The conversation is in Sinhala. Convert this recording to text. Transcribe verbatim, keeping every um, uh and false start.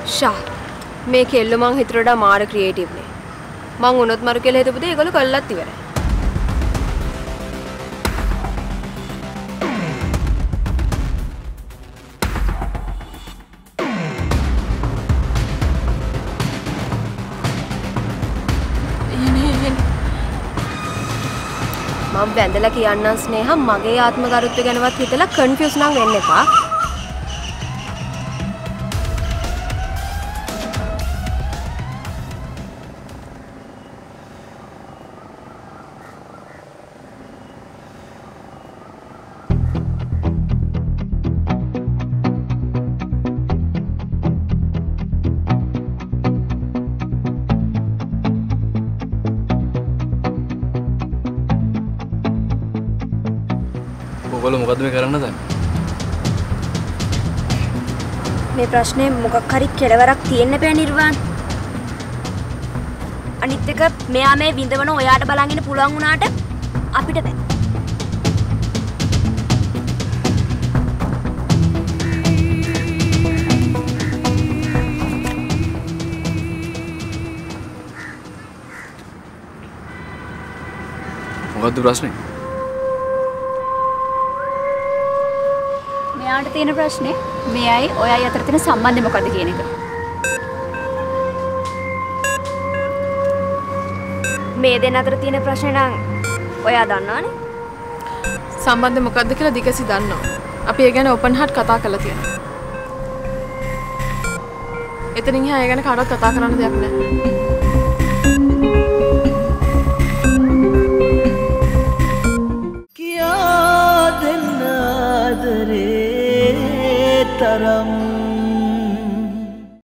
ෂා මේ කෙල්ල මං හිතට වඩා මාර ක්‍රියේටිව් නේ. මං උනොත් මරු කියලා හිතපු දේ ඒගොල්ලෝ කළත් ඉවරයි. මම වැඳලා කියන්නම් ස්නේහ මගේ ආත්ම ගරුත්වය ගැනවත් හිතලා කන්ෆියුස් නම් වෙන්න එපා. ඔයගොල්ලෝ මොකද්ද මේ කරන්න දැන්? මේ ප්‍රශ්නේ මොකක් හරි කෙලවරක් තියෙන්න බෑ නිර්වාන්. අනිත් එක මෙයා මේ විඳවන ඔයාට බලන් ඉන්න පුළුවන් වුණාට අපිට බෑ. මොකද්ද ප්‍රශ්නේ? මෙයාට තියෙන ප්‍රශ්නේ මෙයයි ඔයයි අතර තියෙන සම්බන්ධය මොකද්ද කියන එක. මේ දෙන්න අතර තියෙන ප්‍රශ්නේ නම් ඔයා දන්නවනේ. සම්බන්ධය මොකද්ද කියලා දිගසි දන්නවා. අපි ඒ ගැන ඕපන් හાર્ට් කතා කරලා තියෙනවා. එතනින් එහා ඒ ගැන කාටවත් කතා කරන්න දෙයක් නැහැ. किया दिन आदरे तरम